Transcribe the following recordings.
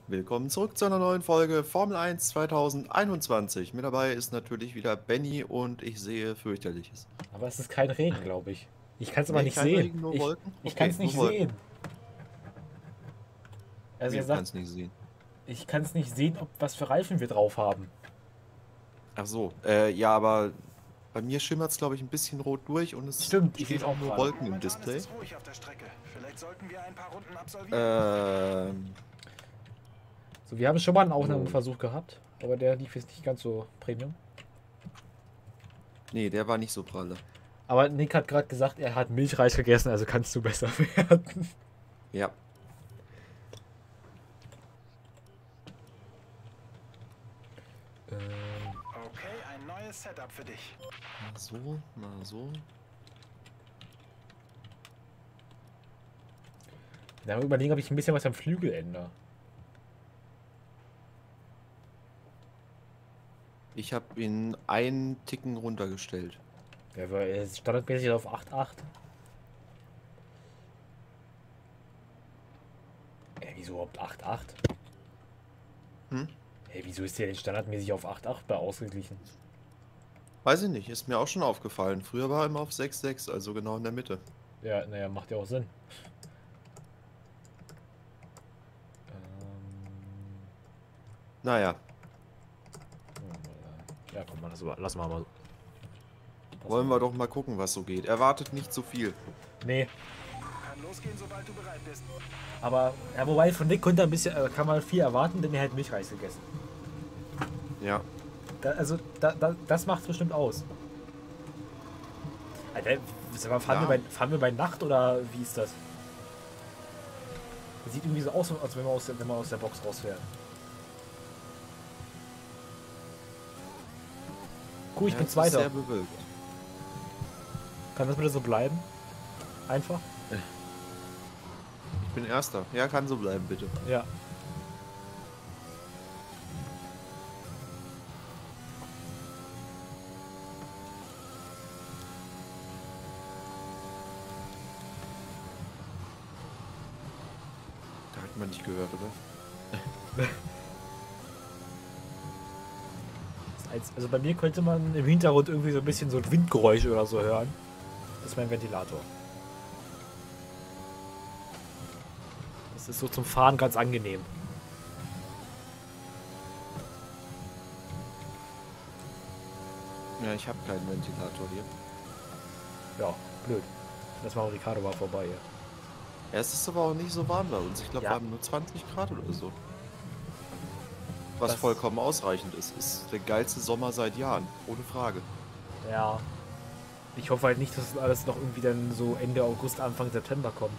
Willkommen zurück zu einer neuen Folge Formel 1 2021. Mit dabei ist natürlich wieder Benny und ich sehe fürchterliches. Aber es ist kein Regen, glaube ich. Ich kann es aber Nee, nicht kein sehen. Regen, nur Ich, Wolken? ich kann Okay, es nur nicht Wolken. sehen. Also Wie, er du sagt, kannst nicht sehen. ich kann es nicht sehen, ob was für Reifen wir drauf haben. Ach so, ja, aber bei mir schimmert es, glaube ich, ein bisschen rot durch und es Stimmt, ich sehe stehen es auch auch nur gerade. Wolken im Momentan ist Display. es ruhig auf der Strecke. Vielleicht sollten wir ein paar Runden absolvieren. Ähm, So, wir haben schon mal einen so. Aufnahmeversuch gehabt, aber der lief jetzt nicht ganz so Premium. Nee, der war nicht so pralle. Aber Nick hat gerade gesagt, er hat Milchreis gegessen, also kannst du besser werden. Ja. Okay, ein neues Setup für dich. Mal so, mal so. Dann überlegen, ob ich ein bisschen was am Flügel ändere. Ich habe ihn einen Ticken runtergestellt. Ja, weil er ist standardmäßig auf 8,8. Wieso überhaupt 8,8? Hm? Wieso ist der denn standardmäßig auf 8,8 bei ausgeglichen? Weiß ich nicht, ist mir auch schon aufgefallen. Früher war er immer auf 6,6, also genau in der Mitte. Ja, naja, macht ja auch Sinn. Naja, Ja, komm mal, lass mal so. wollen wir doch mal gucken, was so geht. Erwartet nicht zu viel. Nee, Kann losgehen, sobald du bereit bist. aber ja, wobei von Nick könnte ein bisschen, kann man viel erwarten, denn er hat Milchreis gegessen. Ja, Das macht bestimmt aus. Alter, sag mal, Ja. fahren wir bei Nacht oder wie ist das? Das sieht irgendwie so aus, als wenn man aus der Box rausfährt. Cool, ich ja, bin es ist Zweiter. sehr bewölkt. Kann das bitte so bleiben? Einfach? Ich bin Erster. Ja, kann so bleiben, bitte. Ja. Da hat man nicht gehört, oder? Also bei mir könnte man im Hintergrund irgendwie so ein bisschen so ein Windgeräusch oder so hören. Das ist mein Ventilator. Das ist so zum Fahren ganz angenehm. Ja, ich habe keinen Ventilator hier. Ja, blöd. Lass mal Ricardo mal vorbei hier. Ja, es ist aber auch nicht so warm bei uns. Ich glaube, Ja. wir haben nur 20 Grad oder so. Was Das- vollkommen ausreichend ist. Ist der geilste Sommer seit Jahren. Ohne Frage. Ja. Ich hoffe halt nicht, dass das alles noch irgendwie dann so Ende August, Anfang September kommt.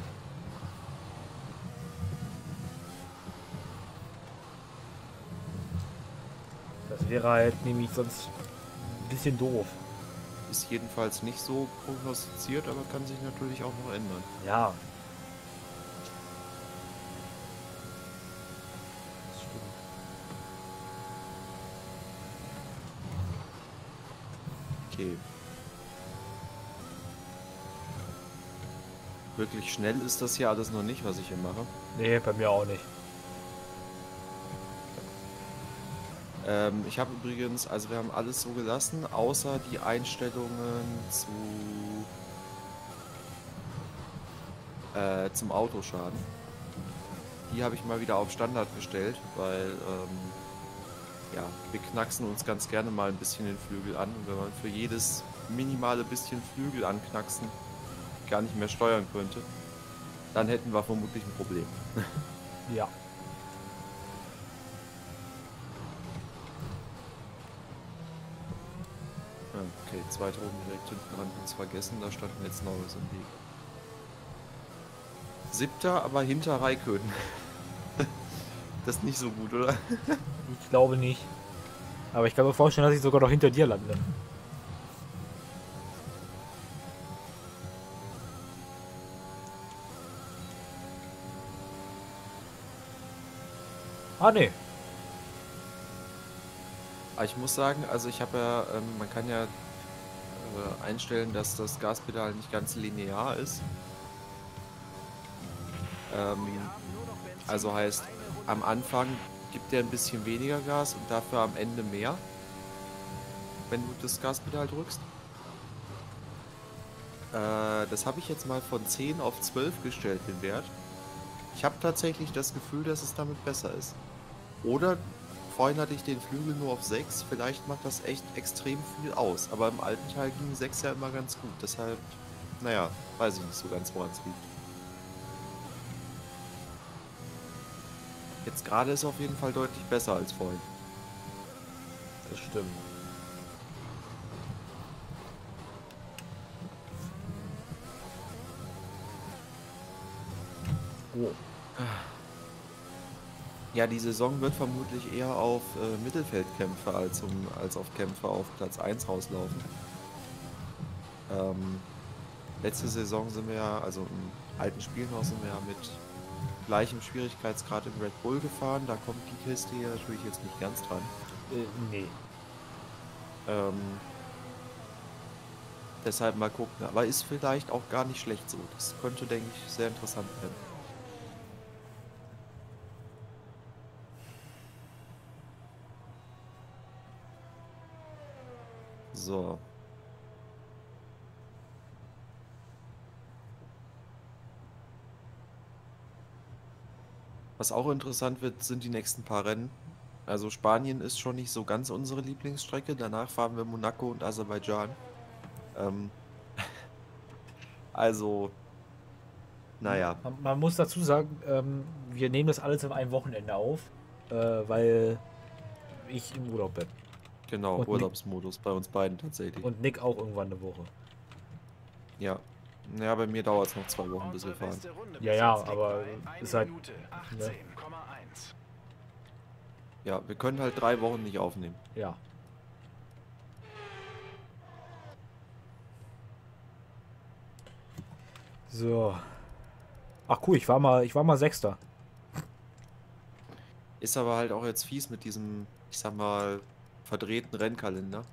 Das wäre halt nämlich sonst ein bisschen doof. Ist jedenfalls nicht so prognostiziert, aber kann sich natürlich auch noch ändern. Ja. Das stimmt. Okay. Wirklich schnell ist das hier alles noch nicht, was ich hier mache. Nee, bei mir auch nicht. Ich habe übrigens, also wir haben alles so gelassen, außer die Einstellungen zum Autoschaden. Die habe ich mal wieder auf Standard gestellt, weil ja, wir knacksen uns ganz gerne mal ein bisschen den Flügel an. Und wenn man für jedes minimale bisschen Flügel anknacksen gar nicht mehr steuern könnte, dann hätten wir vermutlich ein Problem. Ja. Ja, okay, zweite Runde direkt hinten dran, uns vergessen, da standen jetzt Norris im Weg. Siebter, aber hinter Raikkonen. Das ist nicht so gut, oder? Ich glaube nicht. Aber ich kann mir vorstellen, dass ich sogar noch hinter dir lande. Ah, nee. Aber ich muss sagen, also ich habe ja, man kann ja einstellen, dass das Gaspedal nicht ganz linear ist. Also heißt, am Anfang gibt der ein bisschen weniger Gas und dafür am Ende mehr, wenn du das Gaspedal drückst. Das habe ich jetzt mal von 10 auf 12 gestellt, den Wert. Ich habe tatsächlich das Gefühl, dass es damit besser ist. Oder vorhin hatte ich den Flügel nur auf 6. Vielleicht macht das echt extrem viel aus. Aber im alten Teil ging 6 ja immer ganz gut. Deshalb, naja, weiß ich nicht so ganz, woran es liegt. Jetzt gerade ist auf jeden Fall deutlich besser als vorhin. Das stimmt. Oh. Ja, die Saison wird vermutlich eher auf Mittelfeldkämpfe als auf Kämpfe auf Platz 1 rauslaufen. Letzte Saison sind wir ja, also im alten Spielhaus sind wir ja mit gleichem Schwierigkeitsgrad im Red Bull gefahren. Da kommt die Kiste hier natürlich jetzt nicht ganz dran. Nee. Deshalb mal gucken. Aber ist vielleicht auch gar nicht schlecht so. Das könnte, denke ich, sehr interessant werden. So. Was auch interessant wird, sind die nächsten paar Rennen. Also Spanien ist schon nicht so ganz unsere Lieblingsstrecke. Danach fahren wir Monaco und Aserbaidschan. Also, naja. Man muss dazu sagen, wir nehmen das alles an einem Wochenende auf, weil ich im Urlaub bin. Genau, Und Urlaubsmodus bei uns beiden tatsächlich. Und Nick auch irgendwann eine Woche. Ja. Ja, bei mir dauert es noch 2 Wochen, bis wir fahren. Ja, ja, aber ist halt. Ne? Ja, wir können halt 3 Wochen nicht aufnehmen. Ja. So. Ach cool, ich war mal Sechster. Ist aber halt auch jetzt fies mit diesem, ich sag mal, verdrehten Rennkalender.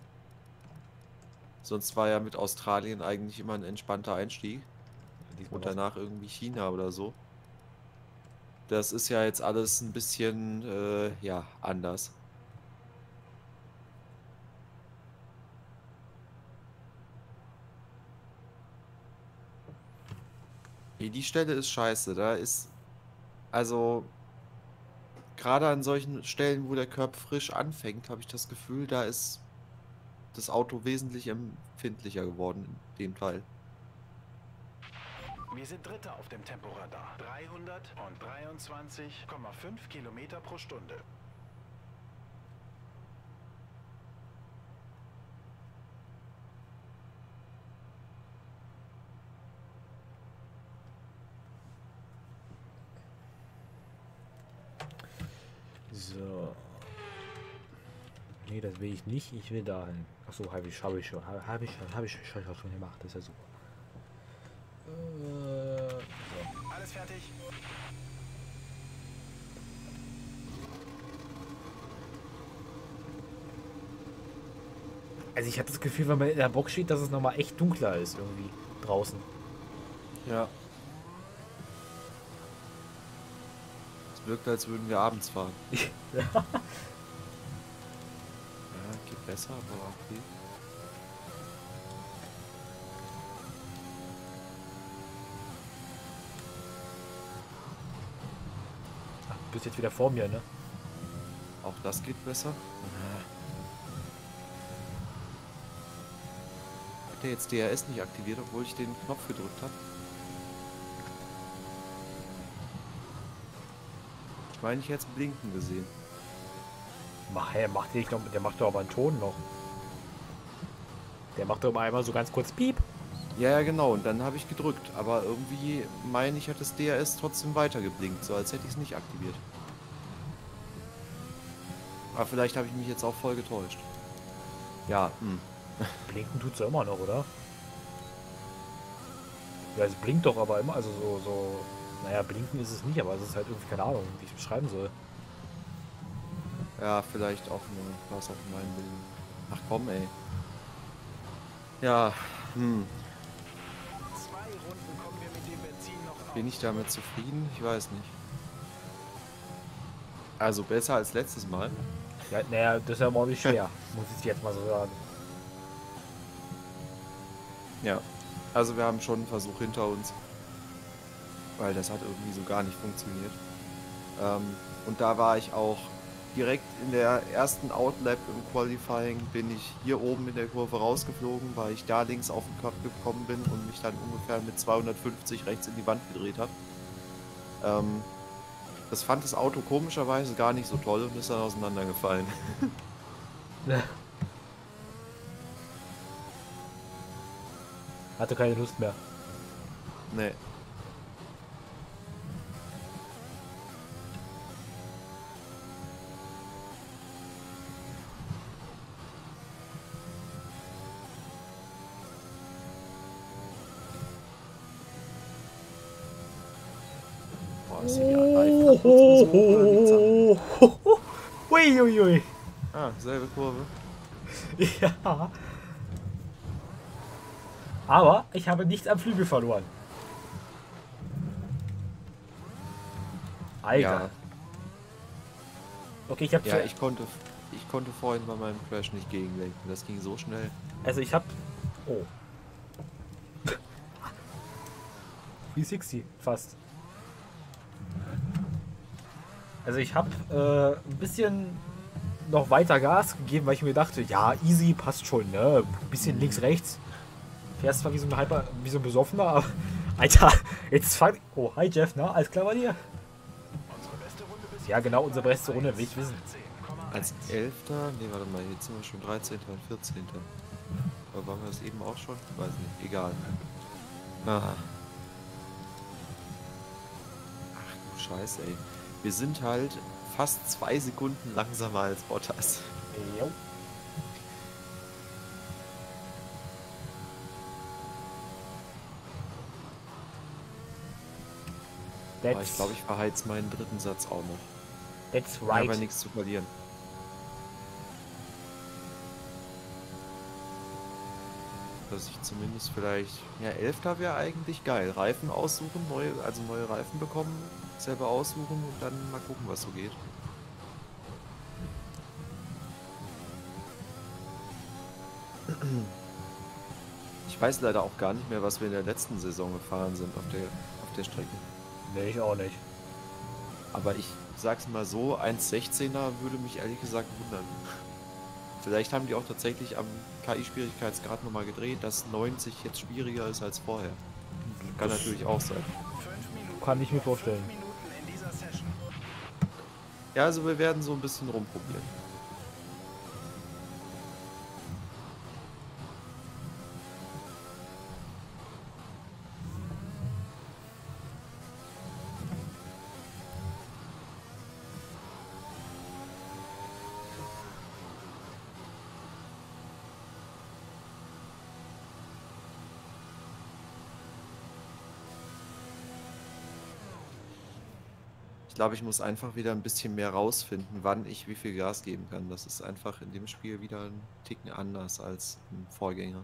Sonst war ja mit Australien eigentlich immer ein entspannter Einstieg. Und danach irgendwie China oder so. Das ist ja jetzt alles ein bisschen, ja, anders. Nee, die Stelle ist scheiße. Da ist, also, gerade an solchen Stellen, wo der Curb frisch anfängt, habe ich das Gefühl, da ist das Auto wesentlich empfindlicher geworden in dem Teil. Wir sind Dritter auf dem Temporadar. 323,5 Kilometer pro Stunde. So. Nee, das will ich nicht. Ich will da hin. Achso, habe ich schon gemacht. Das ist ja super. So. Alles fertig. Also ich habe das Gefühl, wenn man in der Box steht, dass es nochmal echt dunkler ist irgendwie draußen. Ja. Es wirkt, als würden wir abends fahren. Ja. Ja, geht besser, aber okay. Ach, du bist jetzt wieder vor mir, ne? Auch das geht besser. Hat der jetzt DRS nicht aktiviert, obwohl ich den Knopf gedrückt habe? Ich meine, ich hätte es blinken gesehen. Ich glaube, der macht doch aber einen Ton noch. Der macht doch mal einmal so ganz kurz Piep. Ja, ja, genau. Und dann habe ich gedrückt. Aber irgendwie meine ich, hat das DRS trotzdem weiter geblinkt, so als hätte ich es nicht aktiviert. Aber vielleicht habe ich mich jetzt auch voll getäuscht. Ja, Blinken tut's ja immer noch, oder? Ja, es blinkt doch aber immer, also so. Naja, blinken ist es nicht, aber es ist halt irgendwie, keine Ahnung, wie ich es beschreiben soll. Ja, vielleicht auch nur was auf meinem Bild. Ach komm, ey. Ja, 2 Runden kommen wir mit dem Benzin noch auf. bin ich damit zufrieden? Ich weiß nicht. Also besser als letztes Mal. Ja, naja, das ist ja mal nicht schwer, muss ich jetzt mal so sagen. Ja. Also wir haben schon einen Versuch hinter uns. Weil das hat irgendwie so gar nicht funktioniert. Und da war ich auch direkt in der ersten Outlap im Qualifying, bin ich hier oben in der Kurve rausgeflogen, weil ich da links auf den Cut gekommen bin und mich dann ungefähr mit 250 rechts in die Wand gedreht habe. Das fand das Auto komischerweise gar nicht so toll und ist dann auseinandergefallen. Hatte keine Lust mehr. Nee. Boah, ist hier die Reifen so oder liegt's am- Uiuiui. Ah, selbe Kurve. Ja. Aber ich habe nichts am Flügel verloren. Alter. Ja, Okay, ich habe ja, ich konnte vorhin bei meinem Crash nicht gegenlenken. Das ging so schnell. Also ich habe... Oh. 360 fast. Also ich habe ein bisschen noch weiter Gas gegeben, weil ich mir dachte, ja, easy, passt schon, ne? Ein bisschen links, rechts. Fährst zwar wie so wie so ein Besoffener, aber... Alter, jetzt fang... Oh, hi Jeff, na? Alles klar bei dir? Unsere beste Runde bis Ja, genau, unsere beste Runde, will ich wissen. 10,1. Als 11. Nee, warte mal, jetzt sind wir schon 13. und 14. Aber waren wir das eben auch schon? Weiß nicht, egal. Ah. Ach du Scheiße, ey. Wir sind halt fast 2 Sekunden langsamer als Bottas. Jo. Aber ich glaube, ich verheiz meinen dritten Satz auch noch. That's Ich habe ja right. nichts zu verlieren. Dass ich zumindest vielleicht... Ja, 11. wäre eigentlich geil. Reifen aussuchen, neue Reifen bekommen, selber aussuchen und dann mal gucken, was so geht. Ich weiß leider auch gar nicht mehr, was wir in der letzten Saison gefahren sind auf der Strecke. Nee, ich auch nicht. Aber ich sag's mal so, 1,16er würde mich ehrlich gesagt wundern. Vielleicht haben die auch tatsächlich am KI-Schwierigkeitsgrad nochmal gedreht, dass 90 jetzt schwieriger ist als vorher. Kann natürlich auch sein. 5 Minuten. Kann ich mir vorstellen. 5 Minuten in dieser Session. Ja, also wir werden so ein bisschen rumprobieren. Ich glaube, ich muss einfach wieder ein bisschen mehr rausfinden, wann ich wie viel Gas geben kann. Das ist einfach in dem Spiel wieder ein Ticken anders als im Vorgänger.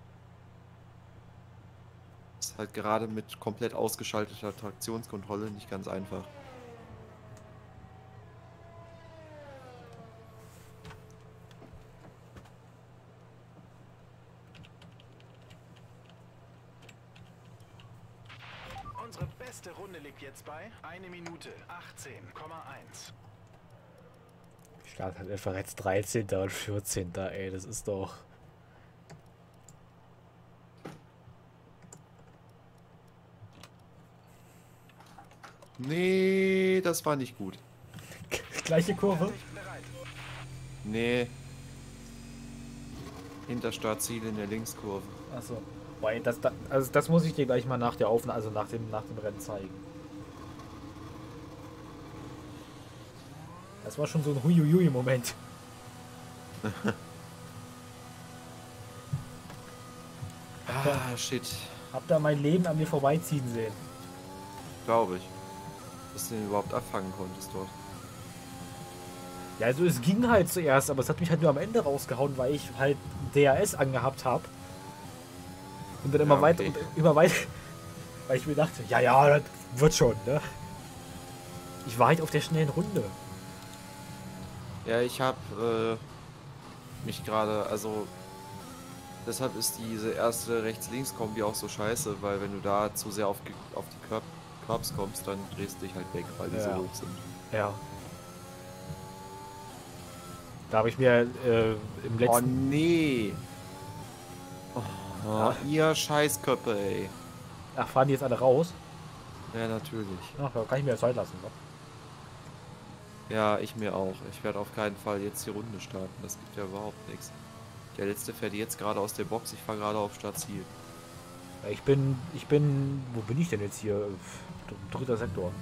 Ist halt gerade mit komplett ausgeschalteter Traktionskontrolle nicht ganz einfach. Unsere beste Runde liegt jetzt bei 1 Minute 18,1. Start hat einfach jetzt 13. und 14. Ey, das ist doch... Nee, das war nicht gut. Gleiche Kurve? Fertig, bereit. Nee. Hinter Startziel in der Linkskurve. Achso. Boah, also das muss ich dir gleich mal nach der Aufnahme, also nach dem Rennen zeigen. Das war schon so ein Huiuiui-Moment. Ah, shit. Hab da mein Leben an mir vorbeiziehen sehen. Glaube ich. Dass du den überhaupt abfangen konntest dort. Ja, also es ging halt zuerst, aber es hat mich halt nur am Ende rausgehauen, weil ich halt DRS angehabt habe. Und dann immer Ja, weiter okay. und immer weiter. Weil ich mir dachte, ja, das wird schon, ne? Ich war halt auf der schnellen Runde. Ja, ich habe mich gerade, also deshalb ist diese erste Rechts-Links-Kombi auch so scheiße, weil wenn du da zu sehr auf die Curbs kommst, dann drehst du dich halt weg, weil die so Ja. hoch sind. Ja. Da habe ich mir im Oh letzten... nee! Oh, Ach. ihr Scheißköppe, ey. Ach, fahren die jetzt alle raus? Ja, natürlich. Ach, da kann ich mir Zeit lassen. Ne? Ja, ich mir auch. Ich werde auf keinen Fall jetzt die Runde starten. Das gibt ja überhaupt nichts. Der letzte fährt jetzt gerade aus der Box. Ich fahre gerade auf Startziel. Ich bin... Wo bin ich denn jetzt hier? Dritter Sektor.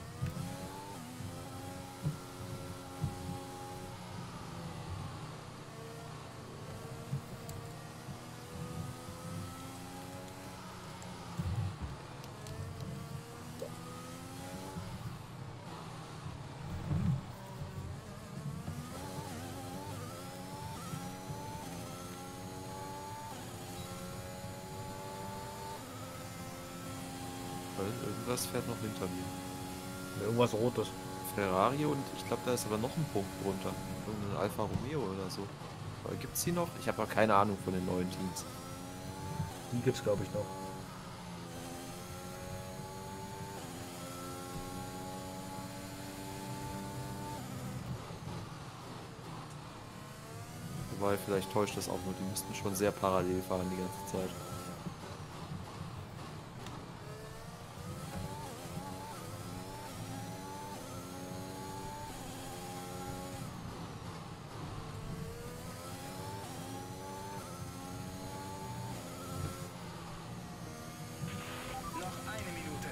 Irgendwas fährt noch hinter mir. Irgendwas Rotes. Ferrari und ich glaube, da ist aber noch ein Punkt drunter. Irgendein Alfa Romeo oder so. Aber gibt's die noch? Ich habe aber keine Ahnung von den neuen Teams. Die gibt's, glaube ich, noch. Wobei, vielleicht täuscht das auch nur. Die müssten schon sehr parallel fahren die ganze Zeit. Noch eine Minute.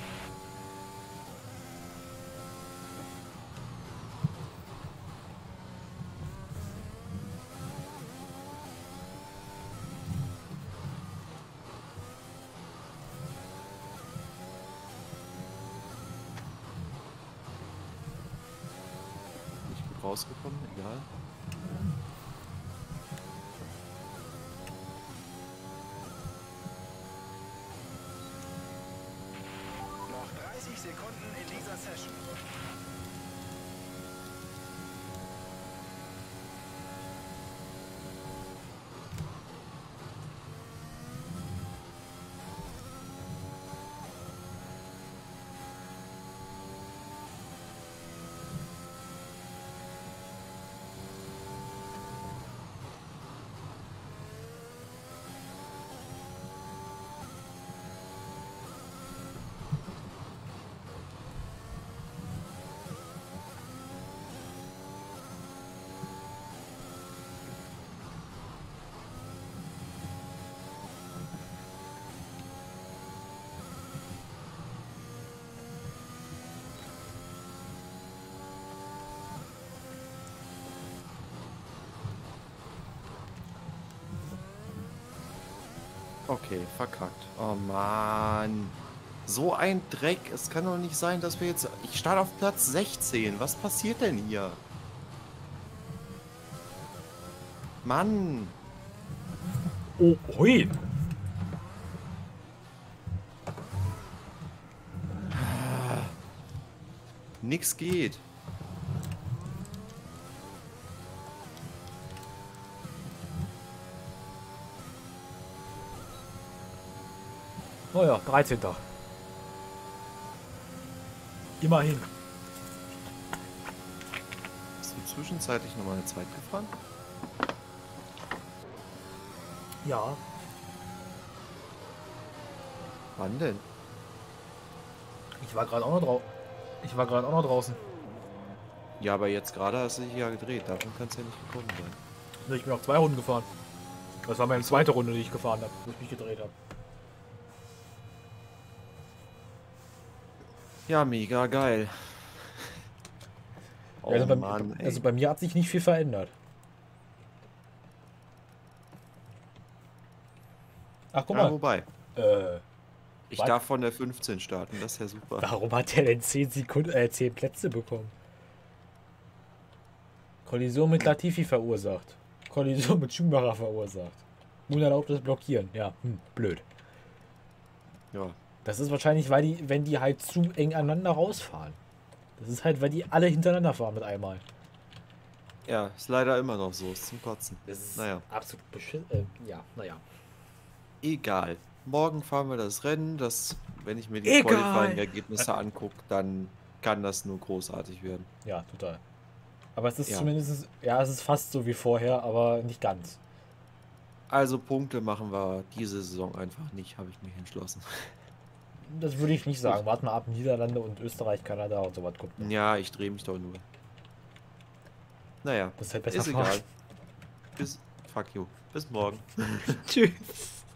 Nicht gut rausgekommen, egal. Noch 30 Sekunden in dieser Session. Okay, verkackt. Oh Mann. So ein Dreck. Es kann doch nicht sein, dass wir jetzt... Ich starte auf Platz 16. Was passiert denn hier? Mann. Oh, hui. Nix geht. Naja, 13. Immerhin. Hast du zwischenzeitlich nochmal eine Zeit gefahren? Ja. Wann denn? Ich war gerade auch noch draußen. Ich war gerade auch noch draußen. Ja, aber jetzt gerade hast du dich ja gedreht. Davon kann es ja nicht gekommen sein. Ich bin auch 2 Runden gefahren. Das war meine zweite Runde, die ich gefahren habe, wo ich mich gedreht habe. Ja, mega geil. Oh Also, Mann, ey. bei mir hat sich nicht viel verändert. Ach, guck Ja, mal. wobei. Ich Was? darf von der 15 starten. Das ist ja super. Warum hat der denn 10 Sekunden, 10 Plätze bekommen? Kollision mit Latifi verursacht. Kollision mit Schumacher verursacht. Unerlaubtes Blockieren. Ja, blöd. Ja. Das ist wahrscheinlich, weil die, wenn die halt zu eng aneinander rausfahren. Das ist halt, weil die alle hintereinander fahren mit einmal. Ja, ist leider immer noch so. Ist zum Kotzen. Das ist Naja, absolut beschissen. Ja, naja. egal. Morgen fahren wir das Rennen. Wenn ich mir die Egal. Qualifying-Ergebnisse angucke, dann kann das nur großartig werden. Ja, total. Aber es ist Ja. zumindest, ja, es ist fast so wie vorher, aber nicht ganz. Also Punkte machen wir diese Saison einfach nicht, habe ich mich entschlossen. Das würde ich nicht sagen. Warten wir ab, Niederlande und Österreich, Kanada und so was kommt noch. Ja, ich drehe mich doch nur. Naja, Das ist halt besser ist fahren. egal. Fuck you. Bis morgen. Tschüss.